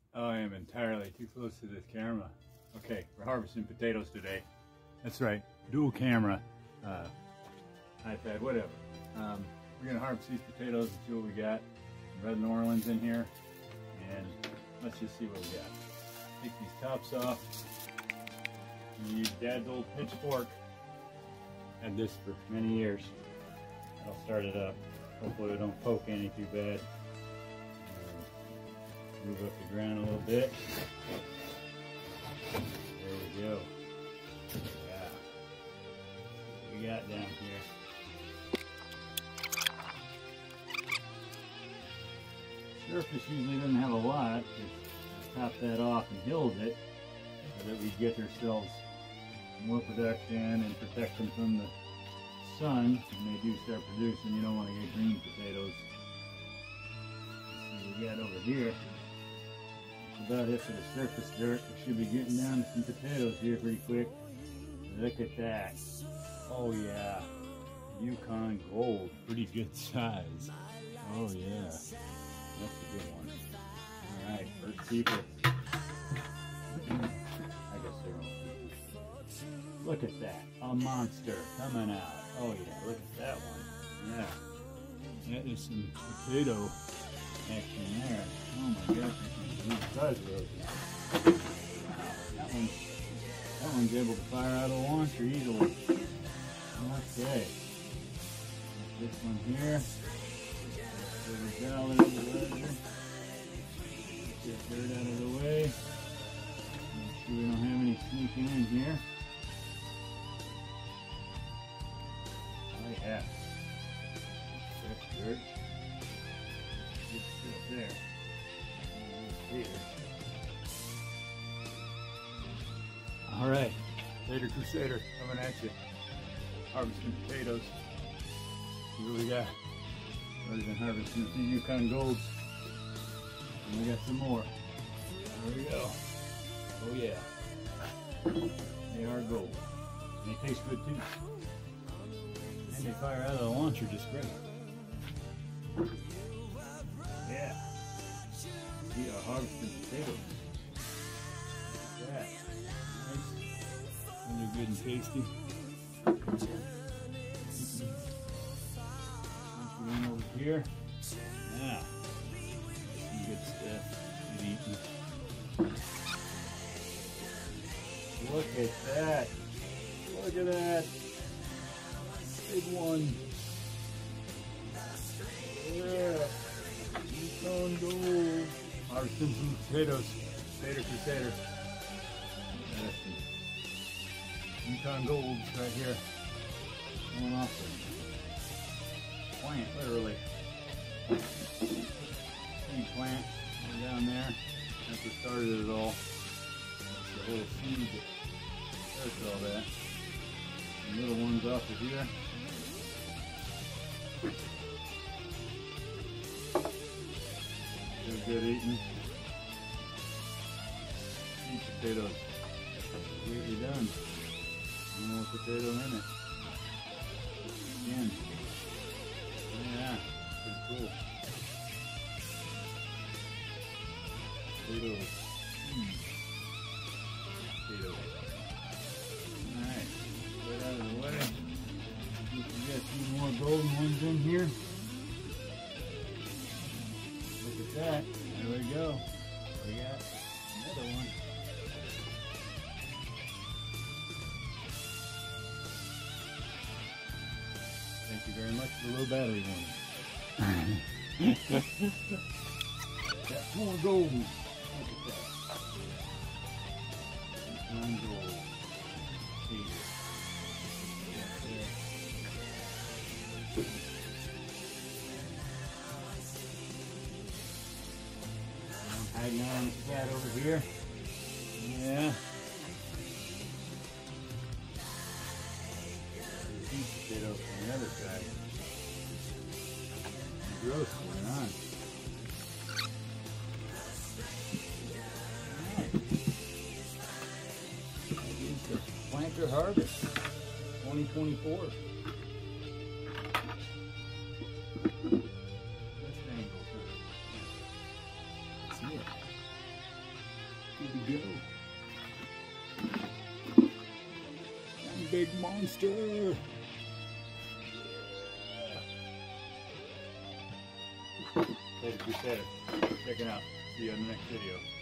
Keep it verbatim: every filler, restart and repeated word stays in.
Oh, I am entirely too close to this camera. Okay, we're harvesting potatoes today. That's right, dual camera, uh, iPad, whatever. Um, we're gonna harvest these potatoes and see what we got. Red New Orleans in here, and let's just see what we got. Take these tops off. I'm gonna use Dad's old pitchfork. Had this for many years. I'll start it up. Hopefully it don't poke any too bad. Move up the ground a little bit. There we go. Yeah. What we got down here. Surface usually doesn't have a lot. Just top that off and build it so that we get ourselves more production and protect them from the sun. When they do start producing, you don't want to get green potatoes. Let's see what we got over here. About it for the surface dirt. We should be getting down to some potatoes here pretty quick. Look at that. Oh yeah. Yukon Gold. Pretty good size. Oh yeah. That's a good one. Alright, first keeper. I guess they're all keepers. Look at that. A monster coming out. Oh yeah, look at that one. Yeah. That is some potato action there. Oh my gosh. That one, that one's able to fire out of the launcher easily. Okay. This one here. Put the valve in the ledger. Get dirt out of the way. Make sure we don't have any sneaking in here. Oh yeah. Fresh dirt. Good stuff there. Here. All right, Potato Crusader coming at you. Harvesting potatoes. See what we got. Already been harvesting a few Yukon Golds. And we got some more. There we go. Oh yeah. They are gold. And they taste good too. And they fire out of the launcher just great. Yeah. We are harvesting potatoes. Look at that. Nice. And they're good and tasty. One over here. Now, some good stuff. Good eating. Look at that. Look at that. Big one. Yeah. Yukon Gold. Harvesting some potatoes. Potato Crusader. That's some Yukon Golds right here. Going off the plant, literally. Seed plant down there. That's what started it all. That's the whole seed that starts all that. The little ones off of here. Good eating. Sweet potatoes. Completely done. No more potato in it. Again. Oh yeah, pretty cool. Potatoes. Mm. Potatoes. Alright, get out of the way. We got a few more golden ones in here. Look at that. There we go. We got another one. Thank you very much for the low battery warning. Got more gold. Look at that. One gold. Here. Hanging out on the cat over here. Yeah. Sweet potato from the other side. Gross going on. That is the planter harvest twenty twenty-four. Here we go. One big monster. Later, Crusader. Checking out. See you on the next video.